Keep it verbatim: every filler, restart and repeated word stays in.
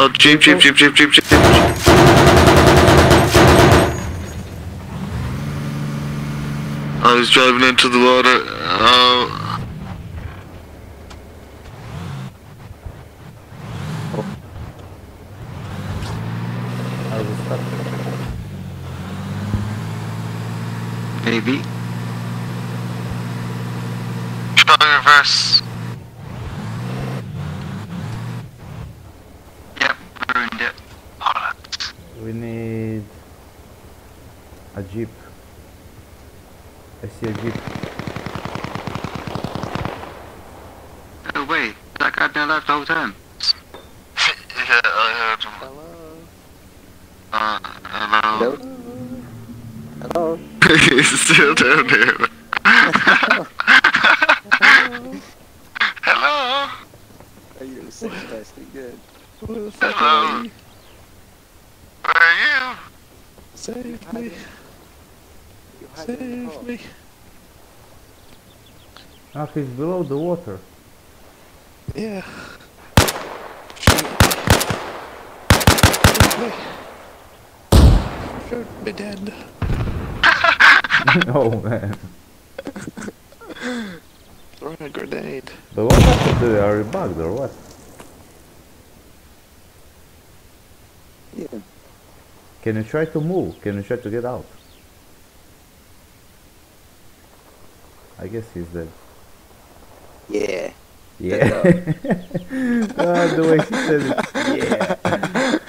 Oh, jeep, jeep, jeep, jeep, jeep, jeep. I was driving into the water. Oh. I was stuck. Maybe. Try reverse. Yep, ruined it. Bollocks. We need a jeep. I see a jeep. Oh wait, that guy been alive the whole time? Yeah, I heard him. Hello. Uh, hello? Hello. Hello. He's still down here. Hello? Are you so nasty good? Where the fuck Hello? are you? Where are you? Save me. You hide in the Save car. me. Ah, he's below the water. Yeah. Shoot me. Shoot me dead. Oh man. Throw a grenade. But what happened to the Are you bugged or what? Yeah. Can you try to move? Can you try to get out? I guess he's dead. Yeah. Yeah. Ah, the way he said it. Yeah.